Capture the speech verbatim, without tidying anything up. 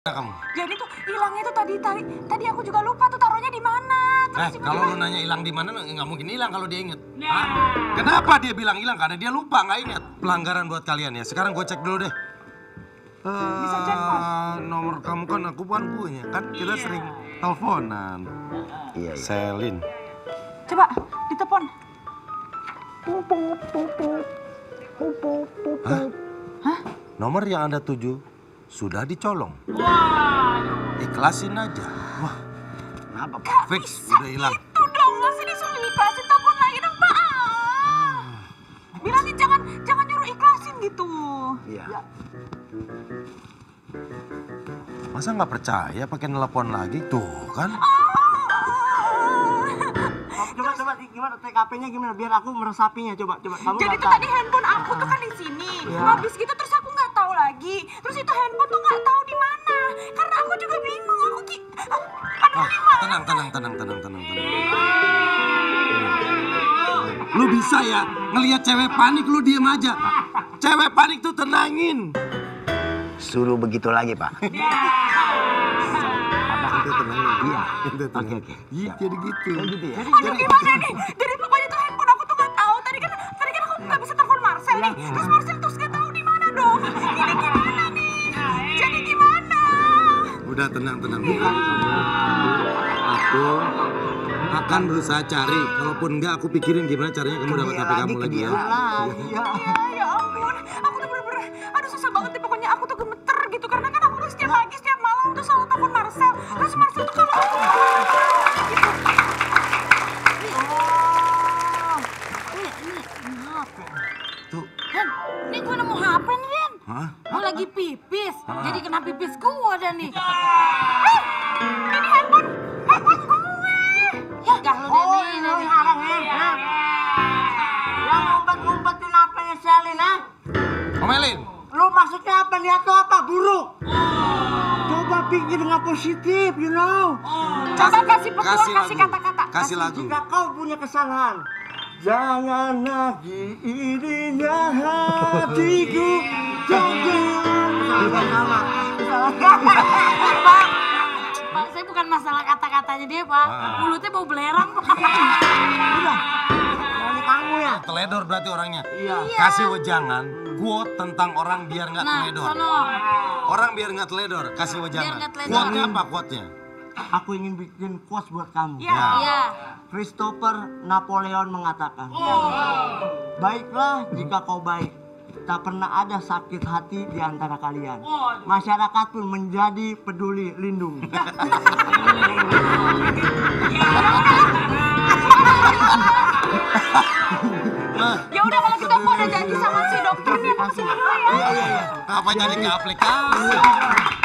Kamu. Jadi tuh hilangnya tuh tadi tadi tadi aku juga lupa tuh taruhnya di mana. Eh, kalau lu nanya hilang di mana nggak mungkin hilang kalau dia inget. Hah? Kenapa dia bilang hilang? Karena dia lupa nggak inget. Pelanggaran buat kalian ya. Sekarang gue cek dulu deh. Uh, Bisa cek, Bos. Nomor kamu kan aku kan punya kan kita iya. sering teleponan. Iya. iya. Selin. Coba ditelepon. Hah? Hah? Nomor yang Anda tuju sudah dicolong. Wah. Ikhlasin aja. Wah. Kenapa? Gak Fix bisa udah hilang. Itu dong, masih disuruh ikhlasin, telepon lagi dong, Pak. Hmm. Bilangin jangan jangan nyuruh ikhlasin gitu. Iya. Ya. Masa nggak percaya pakai nelpon lagi tuh kan? Oh. Coba coba gimana T K P-nya gimana biar aku meresapinya coba coba kamu. Jadi tuh tadi handphone aku tuh kan di sini. Ya. Habis gitu terus aku nggak tahu lagi. Terus itu handphone tuh nggak tahu di mana. Karena aku juga bingung. Aku ki aduh ah, di mana? Tenang tenang tenang tenang tenang tenang. Lu bisa ya ngelihat cewek panik lu diem aja. Cewek panik tuh tenangin. Suruh begitu lagi, Pak. Itu tenangin. Iya. Itu tenangin. Oke, oke. Iya, jadi gitu. Oh, gitu ya? Aduh Jadi, gimana nih? Jadi pokoknya tuh handphone aku tuh nggak tahu. Tadi kan tadi kan aku nggak bisa telepon Marcel nih. Terus Marcel terus nggak tahu di mana dong. Ini gimana nih? Jadi gimana? Udah tenang tenang. Bukan. Aku akan berusaha cari. Kalaupun enggak, aku pikirin gimana caranya kamu dapat H P kamu lagi ya. Iya. Ya, ya ampun. Aku tuh bener-bener, aduh susah banget deh pokoknya aku tuh gemeter gitu. Karena kan aku tuh setiap pagi, setiap malam tuh selalu telepon Marcel. Terus Marcel tuh kalau aku gitu. Oh, ini, ini, ini H P. Tuh. Den, ini gue nemu H P nih, Den. Hah? Gue lagi pipis, jadi kena pipis gue dah nih. Eh, ini handphone, handphone gue. Ya, gak lu Den, Oh, ini, ini ini. sekarang ya. Yang ngumpet-ngumpetin H P-nya Selin, ha? Omelin. Lu maksudnya apa? Niat lu apa? Buruk? Coba pikir dengan positif, you know. Coba kasih peluang, kasih kasih lagu. kata-kata. Kasih lagu. Jika kau punya kesalahan, jangan lagi irinya hatiku. Jadi sama. Pak, Pak, saya bukan masalah kata-katanya dia, Pak. Mulutnya bau belerang, Pak. Udah. Ini kamu ya? Teledor berarti orangnya. Iya. Kasih wejangan quote tentang orang biar nggak Nah, teledor. sono. Orang biar nggak teledor, kasih wejangan. nggak teledor. Quote-nya apa quote-nya? Aku ingin bikin quotes buat kamu. Ya. Iya. Christopher Napoleon mengatakan, baiklah jika kau baik, tak pernah ada sakit hati di antara kalian. Masyarakat pun menjadi peduli lindungi. Ya udah kalau gitu aku ada janji sama si dokter nih, aku kesini dulu ya. Apa jadi ke aplikasi?